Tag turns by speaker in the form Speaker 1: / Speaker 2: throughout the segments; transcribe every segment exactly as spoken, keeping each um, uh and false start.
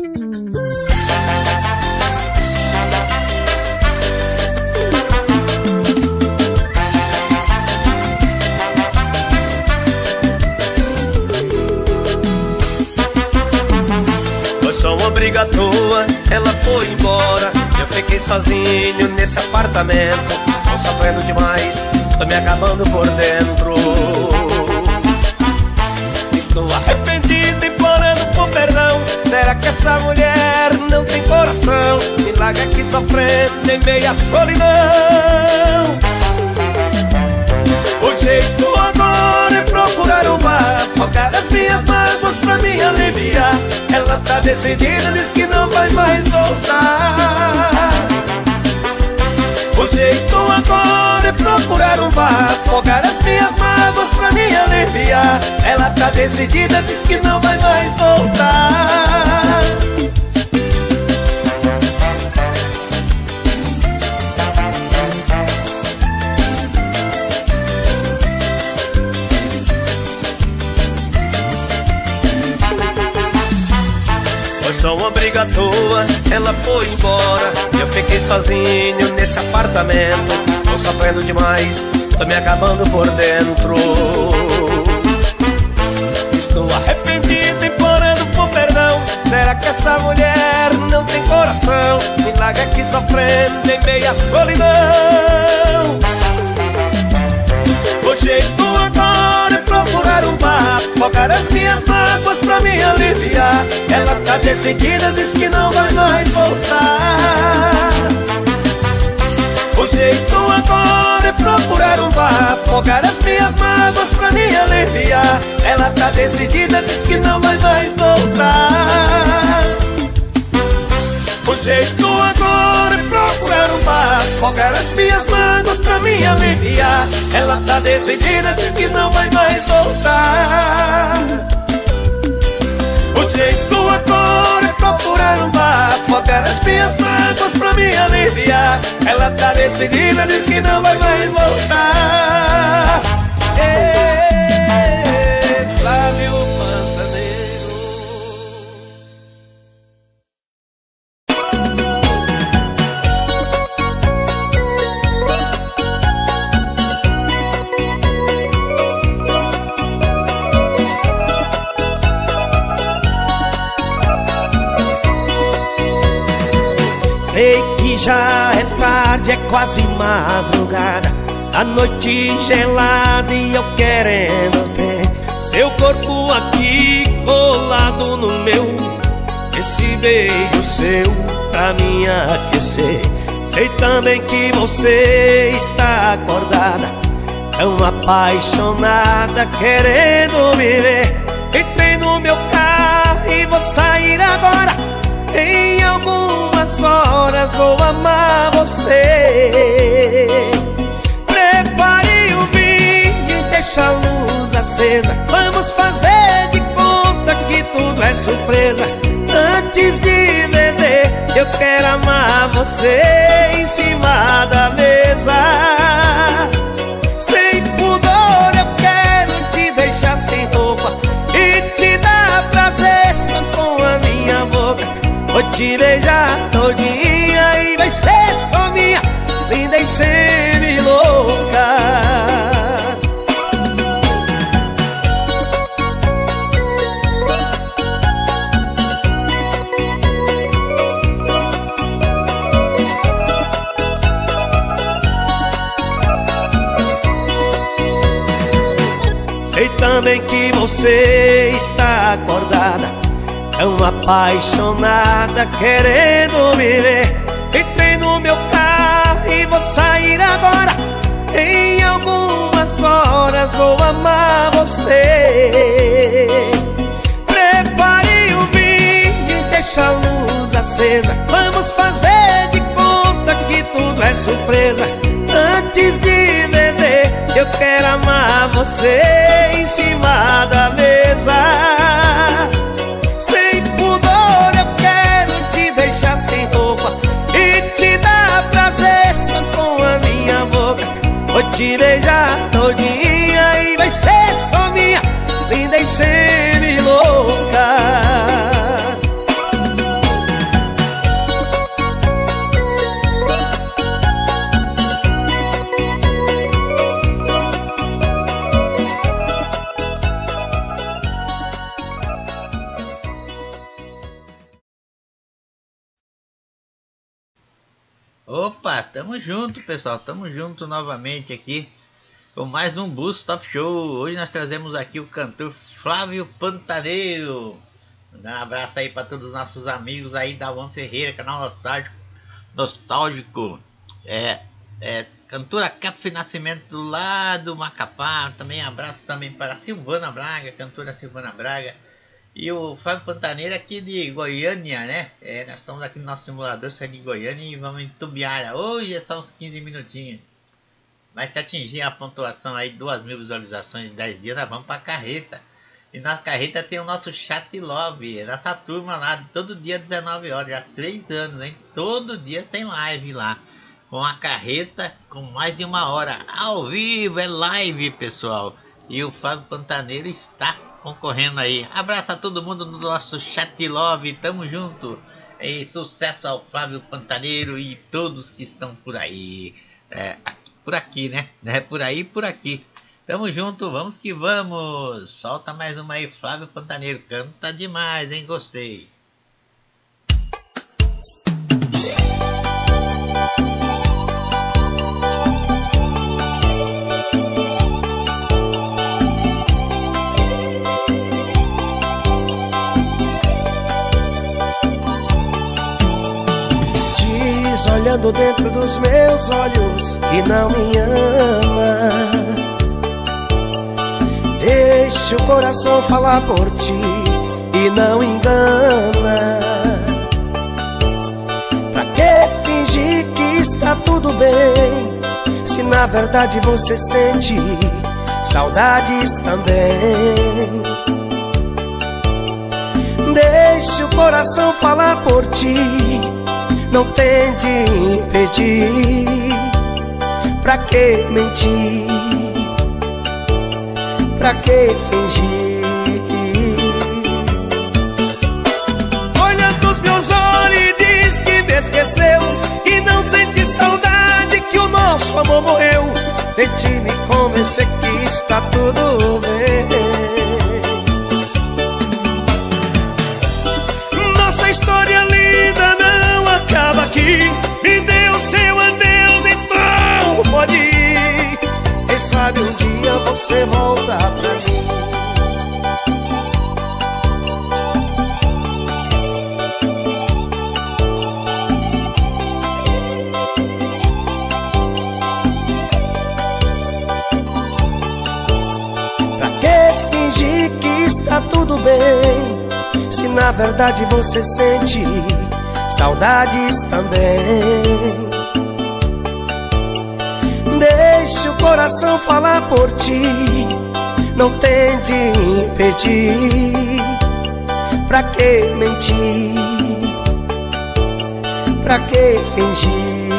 Speaker 1: Só uma briga à toa, ela foi embora. Eu fiquei sozinho nesse apartamento. Estou sofrendo demais, tô me acabando por dentro. Estou arrependido, implorando por perdão. Será que essa mulher não tem coração? Me larga aqui sofrendo em meia solidão. O jeito agora é procurar um bar, focar as minhas mágoas pra me aliviar. Ela tá decidida, diz que não vai mais voltar. O jeito agora é procurar um bar, focar as minhas mágoas pra me aliviar. Ela tá decidida, diz que não vai mais voltar. Foi só uma briga à toa, ela foi embora. Eu fiquei sozinho nesse apartamento. Estou sofrendo demais, tô me acabando por dentro. Estou arrependido, implorando por perdão. Será que essa mulher não tem coração? Me larga aqui sofrendo em meia solidão. O jeito agora é procurar um bar, focar as minhas mágoas pra me aliviar. Ela tá decidida, diz que não vai mais voltar. O jeito agora é procurar um bar, focar as minhas mágoas pra me aliviar. Ela tá decidida, diz que não vai mais voltar. O jeito agora é procurar um bar, focar as minhas mágoas pra me aliviar. Ela tá decidida, diz que não vai mais voltar. O jeito agora é procurar um bar, focar as minhas mágoas pra me aliviar. Ela tá decidida, diz que não vai mais voltar. Ei, Flávio Pantaneiro.
Speaker 2: Sei que já é tarde, é quase madrugada, a noite gelada e eu querendo ter seu corpo aqui colado no meu. Esse beijo seu pra me aquecer. Sei também que você está acordada, tão apaixonada, querendo me ver. Entrei no meu carro e vou sair agora. Em algumas horas vou amar você. Prepare o vinho e deixa a luz acesa. Vamos fazer de conta que tudo é surpresa. Antes de beber, eu quero amar você em cima da mesa. Sem pudor eu quero te deixar sem roupa e te dar prazer só com a minha boca. Vou te beijar todinha e vai ser só minha, linda e semi-louca. Sei também que você está acordada, tão apaixonada, querendo me ver. Entrei no meu carro e vou sair agora. Em algumas horas vou amar você. Prepare o vinho e deixa a luz acesa. Vamos fazer de conta que tudo é surpresa. Antes de beber, eu quero amar você em cima da mesa. Sem pudor eu quero te deixar sem roupa e te dar prazer só com a minha boca. Vou te beijar todinha e vai ser só minha, linda e semi-louca.
Speaker 3: Opa, tamo junto, pessoal, tamo junto novamente aqui com mais um Búzios Top Show. Hoje nós trazemos aqui o cantor Flávio Pantaneiro. Mandar um abraço aí para todos os nossos amigos aí da Van Ferreira, canal nostálgico, nostálgico. É, é cantora Cap Nascimento lá do Macapá. Também abraço também para a Silvana Braga, cantora Silvana Braga. E o Flávio Pantaneiro aqui de Goiânia, né? É, nós estamos aqui no nosso simulador, saindo de Goiânia e vamos em Tubiara. Hoje é só uns quinze minutinhos. Mas se atingir a pontuação aí, duas mil visualizações em dez dias, nós vamos para a carreta. E na carreta tem o nosso Chat Love, nossa turma lá, todo dia dezenove horas, já há três anos, hein? Todo dia tem live lá, com a carreta, com mais de uma hora, ao vivo, é live, pessoal. E o Flávio Pantaneiro está concorrendo aí. Abraço a todo mundo no nosso Chat Love, tamo junto. E sucesso ao Flávio Pantaneiro e todos que estão por aí. É, por aqui, né? É por aí, por aqui. Tamo junto, vamos que vamos. Solta mais uma aí, Flávio Pantaneiro. Canta demais, hein? Gostei.
Speaker 2: Olhando dentro dos meus olhos que não me ama, deixa o coração falar por ti e não engana. Pra que fingir que está tudo bem, se na verdade você sente saudades também? Deixa o coração falar por ti, não tente impedir. Pra que mentir? Pra que fingir? Olha nos meus olhos e diz que me esqueceu e não sente saudade, que o nosso amor morreu. Tente me convencer que está tudo bem. Nossa história linda não acaba aqui. Me dê o seu adeus, então pode ir. Quem sabe um dia você volta pra mim. Pra que fingir que está tudo bem, se na verdade você sente saudades também? Deixa o coração falar por ti, não tente impedir. Pra que mentir? Pra que fingir?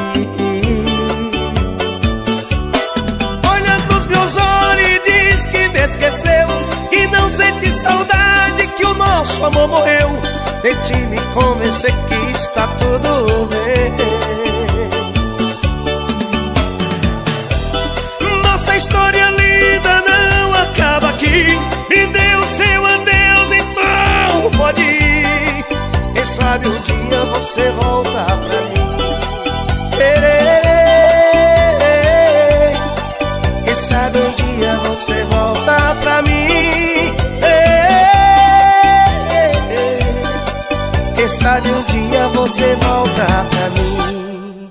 Speaker 2: Olha nos meus olhos e diz que me esqueceu e não sente saudade, que o nosso amor morreu. Tente me convencer que está tudo bem. Nossa história linda não acaba aqui. Me dê o seu adeus, então pode ir. Quem sabe um dia você volta pra mim. Quem sabe um dia você volta pra mim. Quem sabe um dia você volta pra mim.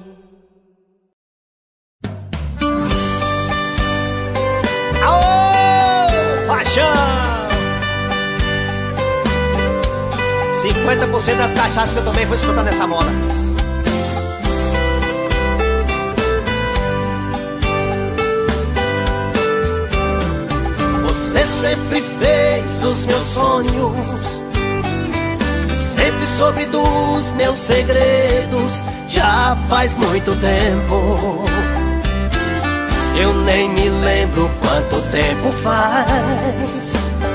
Speaker 1: Aô, paixão! cinquenta por cento das cachaças que eu tomei foi escutando essa moda. Você sempre fez os meus sonhos, sempre soube dos meus segredos. Já faz muito tempo, eu nem me lembro quanto tempo faz.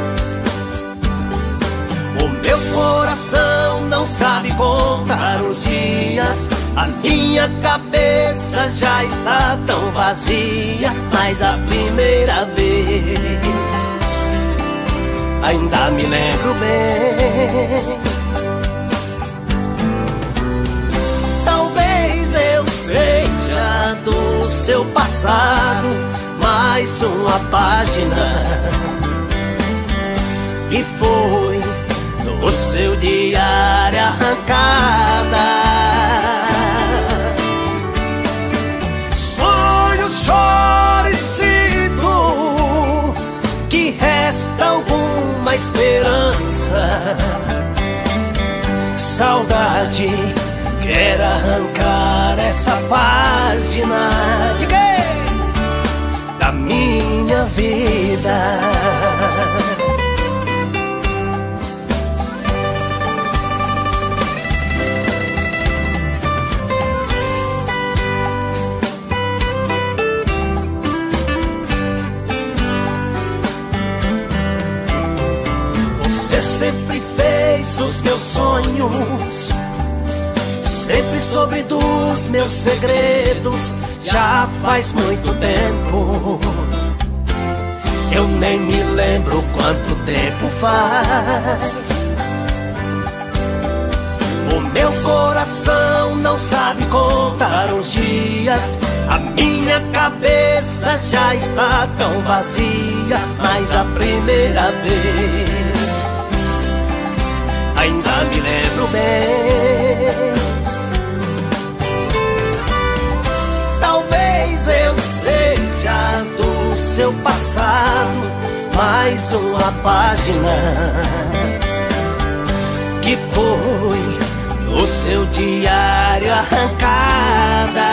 Speaker 1: O meu coração não sabe contar os dias, a minha cabeça já está tão vazia. Mas a primeira vez ainda me lembro bem. Talvez eu seja
Speaker 2: seu passado, mais uma página que foi do seu diário arrancada. Sonho, choro e sinto que resta alguma esperança. Saudade quer arrancar essa página de quê? Da minha vida. Você sempre fez os meus sonhos, sempre soube dos meus segredos. Já faz muito tempo, eu nem me lembro quanto tempo faz. O meu coração não sabe contar os dias, a minha cabeça já está tão vazia. Mas a primeira vez ainda me lembro bem. Talvez eu seja do seu passado, mais uma página que foi do seu diário arrancada.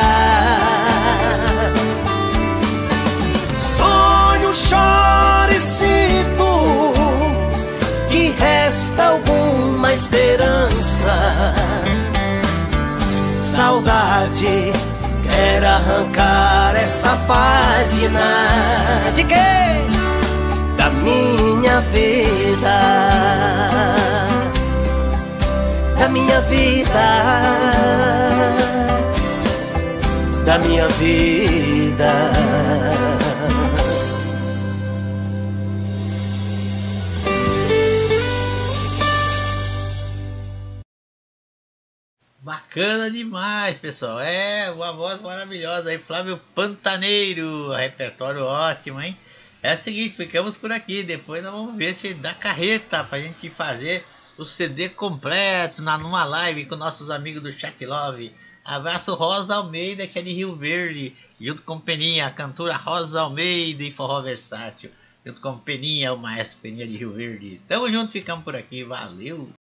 Speaker 2: Sonho, choro e sinto que resta alguma esperança. Saudade quer arrancar essa página de quê? Da minha vida, da minha vida, da minha vida.
Speaker 3: Bacana demais, pessoal. É uma voz maravilhosa aí, Flávio Pantaneiro. Repertório ótimo, hein? É o seguinte, ficamos por aqui. Depois nós vamos ver se dá carreta pra gente fazer o C D completo na, numa live com nossos amigos do Chat Love. Abraço, Rosa Almeida, que é de Rio Verde, junto com Peninha, a cantora Rosa Almeida e Forró Versátil, junto com Peninha, o maestro Peninha de Rio Verde. Tamo junto, ficamos por aqui. Valeu!